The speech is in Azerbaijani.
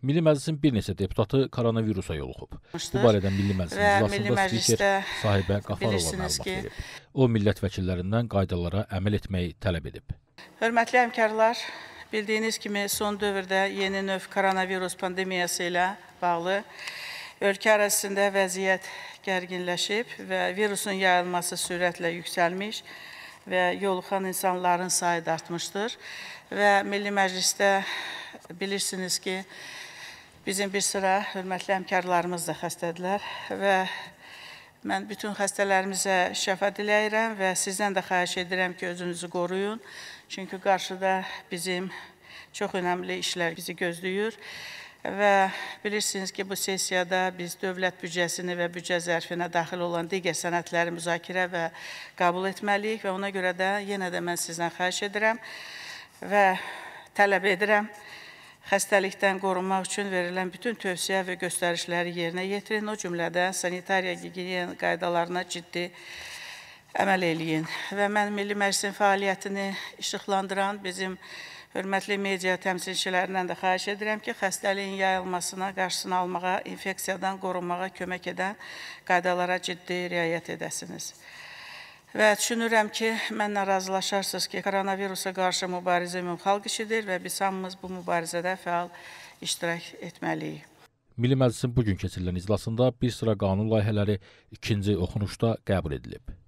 Milli Məclisin bir neçə deputatı koronavirusa yoluxub. Bu barədə Milli Məclisin iclasında spiker Sahibə Qafarova məlumat verib. O, millət vəkillərindən qaydalara əməl etməyi tələb edib. Hörmətli həmkarlar, bildiyiniz kimi son dövrdə yeni növ koronavirus pandemiyası ilə bağlı ölkə ərazisində vəziyyət gərginləşib və virusun yayılması sürətlə yüksəlmiş və yoluxan insanların sayı da artmışdır. Və Milli Məclisdə bilirsiniz ki, bizim bir sıra hörmətli həmkarlarımız da xəstədirlər və mən bütün xəstələrimizə şəfa diləyirəm və sizdən də xahiş edirəm ki, özünüzü qoruyun. Çünki qarşıda bizim çox önəmli işlər bizi gözləyir və bilirsiniz ki, bu sessiyada biz dövlət büdcəsini və büdcə zərfinə daxil olan digər sənədləri müzakirə və qəbul etməliyik və ona görə də yenə də mən sizdən xahiş edirəm və tələb edirəm. Xəstəlikdən qorunmaq üçün verilən bütün tövsiyə və göstərişləri yerinə yetirin, o cümlədə sanitariya gigiyena qaydalarına ciddi əməl eləyin. Və mən Milli Məclisin fəaliyyətini işıqlandıran bizim hörmətli media təmsilçilərindən də xahiş edirəm ki, xəstəliyin yayılmasına, qarşısını almağa, infeksiyadan qorunmağa kömək edən qaydalara ciddi riayət edəsiniz. Və düşünürəm ki, mənlə razılaşarsınız ki, koronavirusa qarşı mübarizə ümumxalq işidir və biz hamımız bu mübarizədə fəal iştirak etməliyik. Milli Məclisin bugün keçirilən iclasında bir sıra qanun layihələri ikinci oxunuşda qəbul edilib.